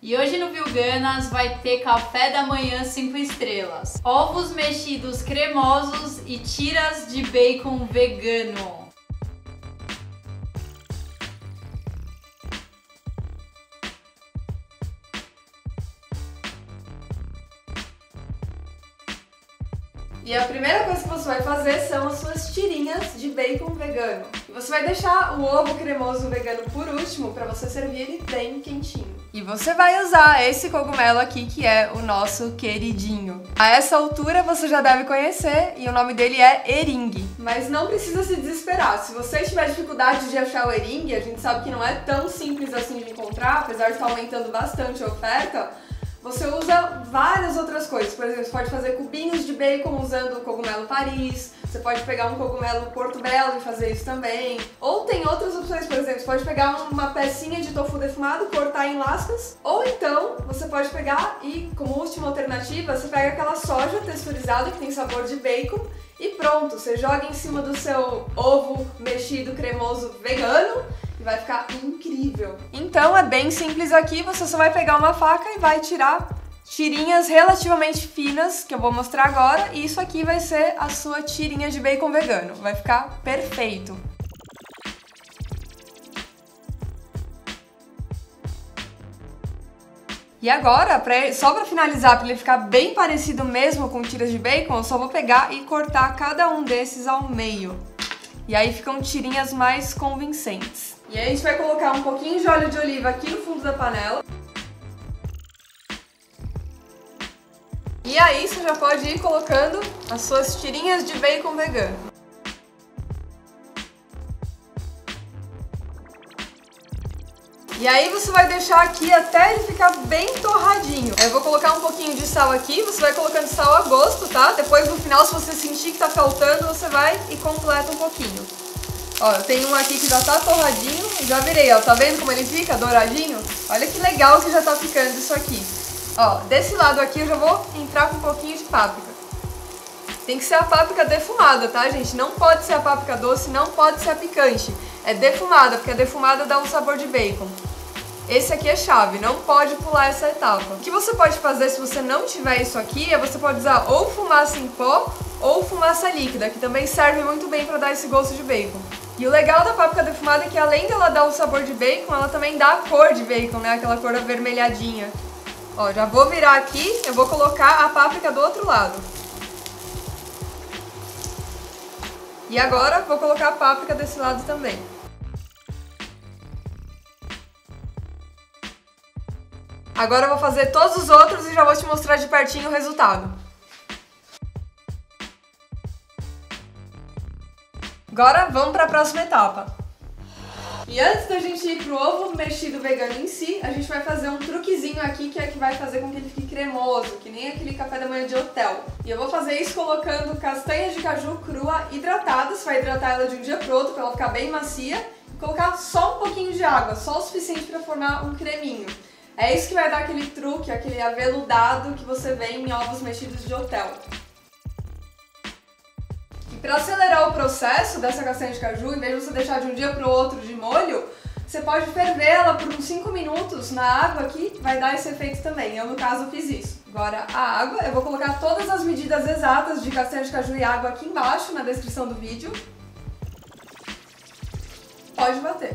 E hoje no Veganas vai ter café da manhã 5 estrelas, ovos mexidos cremosos e tiras de bacon vegano. E a primeira coisa que você vai fazer são as suas tirinhas de bacon vegano. E você vai deixar o ovo cremoso vegano por último para você servir ele bem quentinho. E você vai usar esse cogumelo aqui que é o nosso queridinho. A essa altura você já deve conhecer e o nome dele é eringue. Mas não precisa se desesperar. Se você tiver dificuldade de achar o eringue, a gente sabe que não é tão simples assim de encontrar, apesar de estar aumentando bastante a oferta. Você usa várias outras coisas, por exemplo, você pode fazer cubinhos de bacon usando o cogumelo Paris, você pode pegar um cogumelo Porto Belo e fazer isso também. Ou tem outras opções, por exemplo, você pode pegar uma pecinha de tofu defumado, cortar em lascas, ou então você pode pegar e, como última alternativa, você pega aquela soja texturizada que tem sabor de bacon e pronto, você joga em cima do seu ovo mexido cremoso vegano, e vai ficar incrível. Então é bem simples aqui, você só vai pegar uma faca e vai tirar tirinhas relativamente finas, que eu vou mostrar agora, e isso aqui vai ser a sua tirinha de bacon vegano. Vai ficar perfeito. E agora, só para finalizar, para ele ficar bem parecido mesmo com tiras de bacon, eu só vou pegar e cortar cada um desses ao meio. E aí ficam tirinhas mais convincentes. E aí a gente vai colocar um pouquinho de óleo de oliva aqui no fundo da panela. E aí você já pode ir colocando as suas tirinhas de bacon vegano. E aí você vai deixar aqui até ele ficar bem torradinho. Eu vou colocar um pouquinho de sal aqui, você vai colocando sal a gosto, tá? Depois no final, se você sentir que tá faltando, você vai e completa um pouquinho. Ó, eu tenho um aqui que já tá torradinho, já virei, ó, tá vendo como ele fica douradinho? Olha que legal que já tá ficando isso aqui. Ó, desse lado aqui eu já vou entrar com um pouquinho de páprica. Tem que ser a páprica defumada, tá, gente? Não pode ser a páprica doce, não pode ser a picante. É defumada, porque a defumada dá um sabor de bacon. Esse aqui é chave, não pode pular essa etapa. O que você pode fazer se você não tiver isso aqui é você pode usar ou fumaça em pó ou fumaça líquida, que também serve muito bem para dar esse gosto de bacon. E o legal da páprica defumada é que além dela dar o sabor de bacon, ela também dá a cor de bacon, né? Aquela cor avermelhadinha. Ó, já vou virar aqui, eu vou colocar a páprica do outro lado. E agora vou colocar a páprica desse lado também. Agora eu vou fazer todos os outros e já vou te mostrar de pertinho o resultado. Agora vamos para a próxima etapa. E antes da gente ir pro ovo mexido vegano em si, a gente vai fazer um truquezinho aqui que é que vai fazer com que ele fique cremoso, que nem aquele café da manhã de hotel. E eu vou fazer isso colocando castanhas de caju crua hidratadas, vai hidratar ela de um dia pro outro para ela ficar bem macia, e colocar só um pouquinho de água, só o suficiente para formar um creminho. É isso que vai dar aquele truque, aquele aveludado que você vê em ovos mexidos de hotel. Para acelerar o processo dessa castanha de caju, em vez de você deixar de um dia para o outro de molho, você pode ferver ela por uns 5 minutos na água aqui, vai dar esse efeito também. Eu, no caso, fiz isso. Agora, a água, eu vou colocar todas as medidas exatas de castanha de caju e água aqui embaixo, na descrição do vídeo. Pode bater.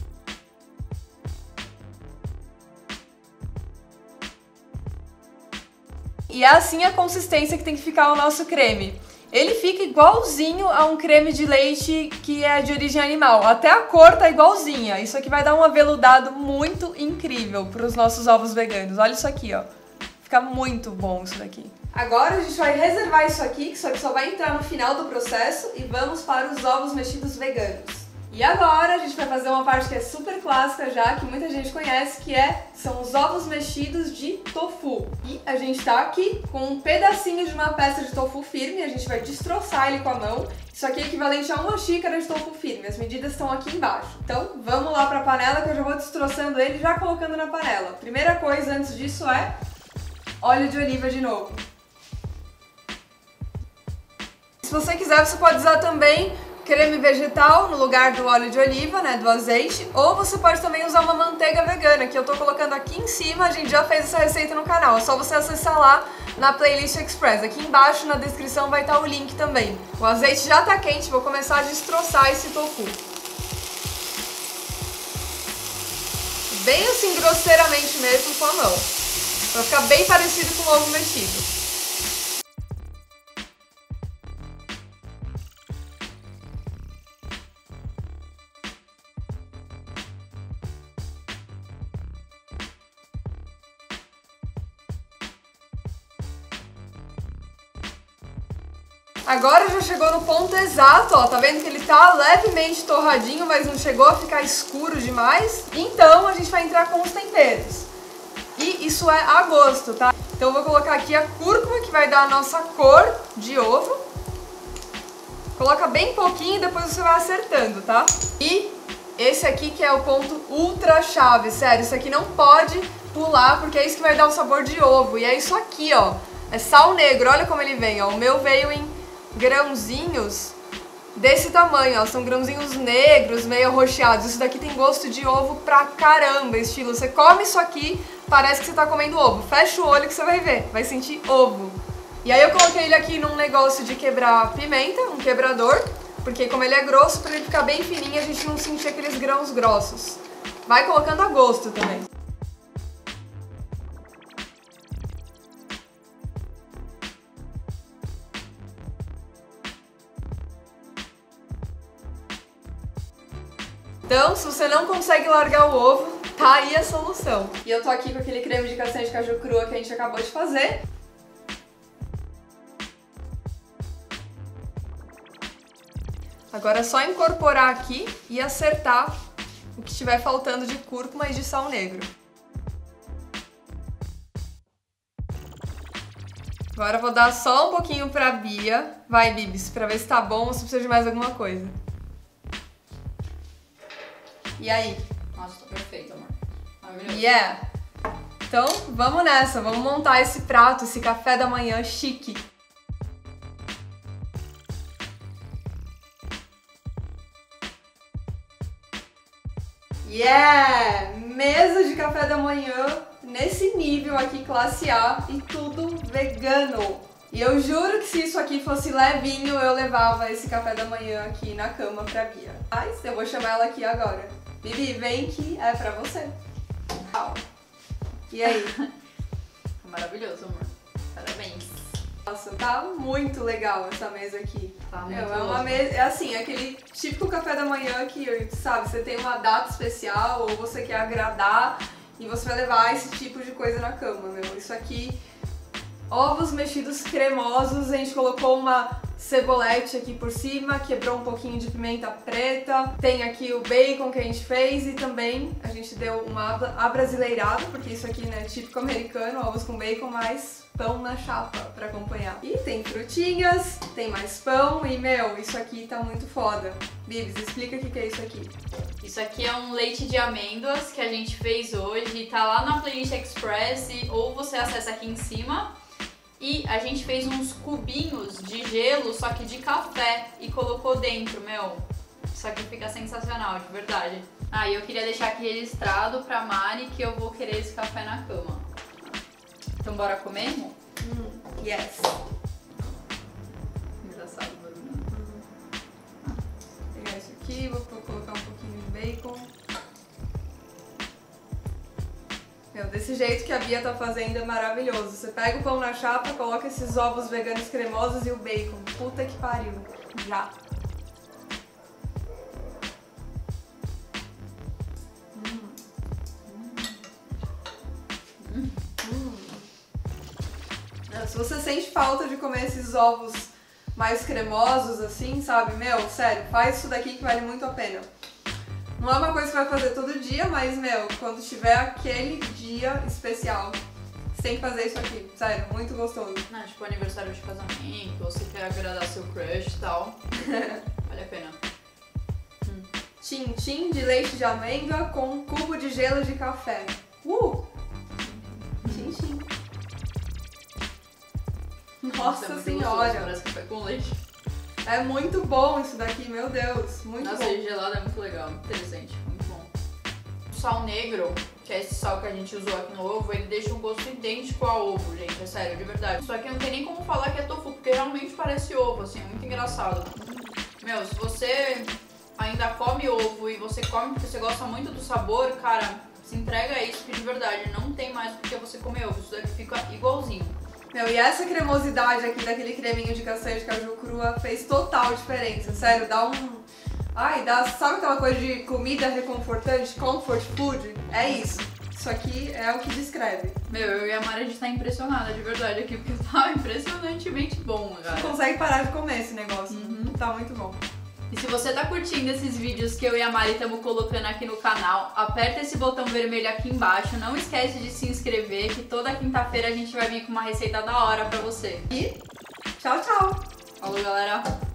E é assim a consistência que tem que ficar o nosso creme. Ele fica igualzinho a um creme de leite que é de origem animal. Até a cor tá igualzinha. Isso aqui vai dar um aveludado muito incrível para os nossos ovos veganos. Olha isso aqui, ó. Fica muito bom isso daqui. Agora a gente vai reservar isso aqui, que só vai entrar no final do processo, e vamos para os ovos mexidos veganos. E agora a gente vai fazer uma parte que é super clássica já, que muita gente conhece, que são os ovos mexidos de tofu. E a gente tá aqui com um pedacinho de uma peça de tofu firme, a gente vai destroçar ele com a mão. Isso aqui é equivalente a 1 xícara de tofu firme, as medidas estão aqui embaixo. Então vamos lá para a panela que eu já vou destroçando ele e já colocando na panela. Primeira coisa antes disso é óleo de oliva de novo. Se você quiser, você pode usar também creme vegetal no lugar do óleo de oliva, né, do azeite, ou você pode também usar uma manteiga vegana, que eu tô colocando aqui em cima, a gente já fez essa receita no canal, é só você acessar lá na playlist Express. Aqui embaixo na descrição vai estar o link também. O azeite já tá quente, vou começar a destroçar esse tofu. Bem assim, grosseiramente mesmo com a mão, pra ficar bem parecido com o ovo mexido. Agora já chegou no ponto exato, ó, tá vendo que ele tá levemente torradinho, mas não chegou a ficar escuro demais. Então a gente vai entrar com os temperos. E isso é a gosto, tá? Então eu vou colocar aqui a cúrcuma, que vai dar a nossa cor de ovo. Coloca bem pouquinho e depois você vai acertando, tá? E esse aqui que é o ponto ultra chave, sério, isso aqui não pode pular, porque é isso que vai dar o sabor de ovo. E é isso aqui, ó, é sal negro, olha como ele vem, ó, o meu veio em grãozinhos desse tamanho, ó, são grãozinhos negros, meio arroxeados. Isso daqui tem gosto de ovo pra caramba, estilo, você come isso aqui, parece que você tá comendo ovo. Fecha o olho que você vai ver, vai sentir ovo. E aí eu coloquei ele aqui num negócio de quebrar pimenta, um quebrador, porque como ele é grosso, pra ele ficar bem fininho, a gente não sentir aqueles grãos grossos. Vai colocando a gosto também. Então, se você não consegue largar o ovo, tá aí a solução. E eu tô aqui com aquele creme de castanha de caju crua que a gente acabou de fazer. Agora é só incorporar aqui e acertar o que estiver faltando de cúrcuma e de sal negro. Agora eu vou dar só um pouquinho pra Bia. Vai, Bibis, pra ver se tá bom ou se precisa de mais alguma coisa. E aí? Nossa, tô perfeito, amor. Maravilhoso. Yeah! Então, vamos nessa. Vamos montar esse prato, esse café da manhã chique. Yeah! Mesa de café da manhã nesse nível aqui, classe A, e tudo vegano. E eu juro que se isso aqui fosse levinho, eu levava esse café da manhã aqui na cama pra Bia. Mas eu vou chamar ela aqui agora. Bibi, vem que é pra você. E aí? Maravilhoso, amor. Parabéns. Nossa, tá muito legal essa mesa aqui. Tá muito é uma mesa, é assim, aquele típico café da manhã que, sabe, você tem uma data especial ou você quer agradar e você vai levar esse tipo de coisa na cama, meu. Isso aqui, ovos mexidos cremosos, a gente colocou uma cebolete aqui por cima, quebrou um pouquinho de pimenta preta, tem aqui o bacon que a gente fez e também a gente deu uma abrasileirada, porque isso aqui, né, é típico americano, ovos com bacon, mais pão na chapa pra acompanhar. E tem frutinhas, tem mais pão e, meu, isso aqui tá muito foda. Bibs, explica o que é isso aqui. Isso aqui é um leite de amêndoas que a gente fez hoje, tá lá na playlist Express, ou você acessa aqui em cima. E a gente fez uns cubinhos de gelo, só que de café, e colocou dentro, meu. Isso aqui fica sensacional, de verdade. Ah, e eu queria deixar aqui registrado pra Mari que eu vou querer esse café na cama. Então bora comer, amor? Yes. Engraçado o barulho. Vou pegar isso aqui, vou colocar um pouquinho de bacon. Meu, desse jeito que a Bia tá fazendo é maravilhoso. Você pega o pão na chapa, coloca esses ovos veganos cremosos e o bacon. Puta que pariu. Já. Se você sente falta de comer esses ovos mais cremosos assim, sabe? Meu, sério, faz isso daqui que vale muito a pena. Não é uma coisa que vai fazer todo dia, mas, meu, quando tiver aquele dia especial, você tem que fazer isso aqui. Sério, muito gostoso. Não, tipo aniversário de casamento, ou você quer agradar seu crush e tal. Vale a pena. Tim-tim de leite de amêndoa com um cubo de gelo de café. Tim-tim. Nossa senhora. Parece café com leite. É muito bom isso daqui, meu Deus. Muito Nossa, bom. e gelado é muito legal, interessante, muito bom. O sal negro, que é esse sal que a gente usou aqui no ovo, ele deixa um gosto idêntico ao ovo, gente, é sério, de verdade. Só que não tem nem como falar que é tofu, porque realmente parece ovo, assim, é muito engraçado. Meu, se você ainda come ovo e você come porque você gosta muito do sabor, cara, se entrega a isso que de verdade não tem mais porque você comer ovo, isso daqui fica igualzinho. Meu, e essa cremosidade aqui daquele creminho de castanha de caju crua fez total diferença, sério, dá um... Ai, dá, sabe aquela coisa de comida reconfortante, comfort food? É isso. Isso aqui é o que descreve. Meu, eu e a Mari, a gente tá impressionada de verdade aqui, porque tá impressionantemente bom, cara. Você consegue parar de comer esse negócio. Tá muito bom. E se você tá curtindo esses vídeos que eu e a Mari estamos colocando aqui no canal, aperta esse botão vermelho aqui embaixo, não esquece de se inscrever, que toda quinta-feira a gente vai vir com uma receita da hora pra você. E tchau, tchau! Falou, galera!